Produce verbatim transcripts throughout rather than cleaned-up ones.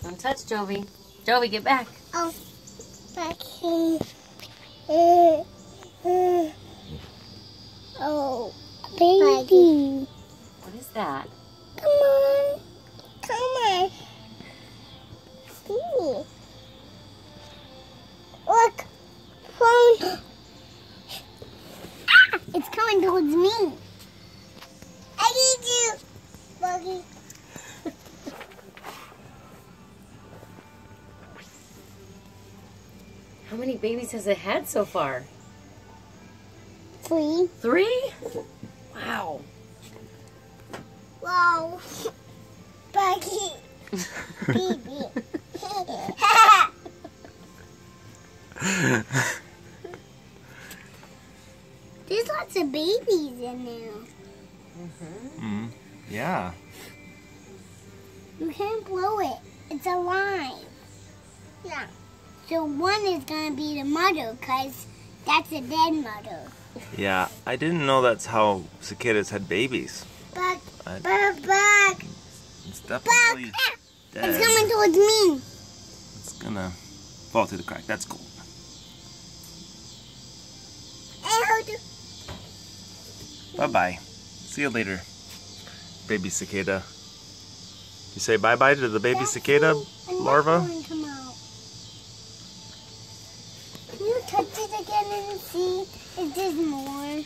Don't touch Jovi. Jovi, get back. Oh, back here. Uh, uh, oh, baby. What is that? Come on. Come on. See. Look. Phone. Ah, it's coming towards me. I need you, Buggy. How many babies has it had so far? Three. Three? Wow. Wow. Buggy. Baby. There's lots of babies in there. Mm-hmm. Mm, yeah. You can't blow it. It's alive. Yeah. So one is going to be the mother because that's a dead mother. Yeah, I didn't know that's how cicadas had babies. Back, I, back, back. It's definitely Back. dead. It's coming towards me. It's gonna fall through the crack. That's cool. Bye-bye. See you later, baby cicada. You say bye-bye to the baby That's cicada me. larva? One come out. Can you touch it again and see if there's more?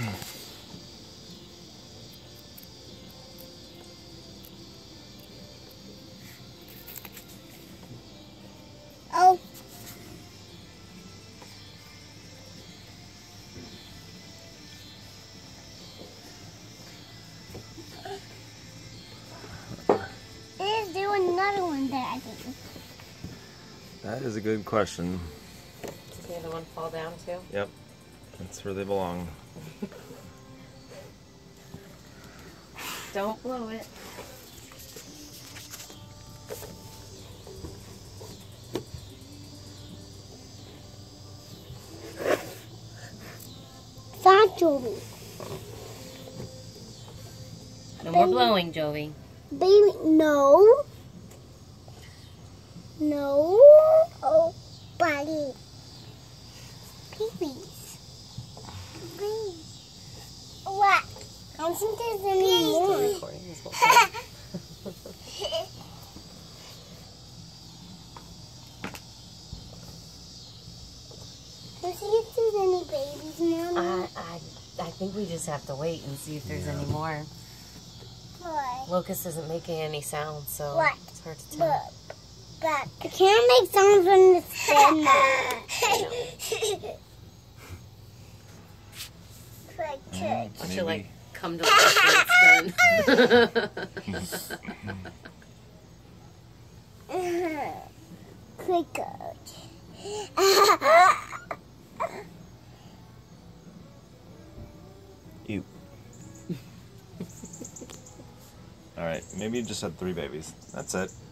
Oh. Is there another one that I think? That is a good question. Did the other one fall down too? Yep, that's where they belong. Don't blow it. Stop, Jovi. No more blowing, Jovi. Baby, no. No. Oh, buddy. Babies. Babies. What? I don't think there's any more. Recording this whole time. Let's see if there's any babies now. I, I, I think we just have to wait and see if there's any more. What? Locust isn't making any sound, so What? it's hard to tell. Look. Back. I can't make sounds when it's dead now. Like church. Watch it like come to life when it's done. Quick coach. Ew. Alright, maybe you just had three babies. That's it.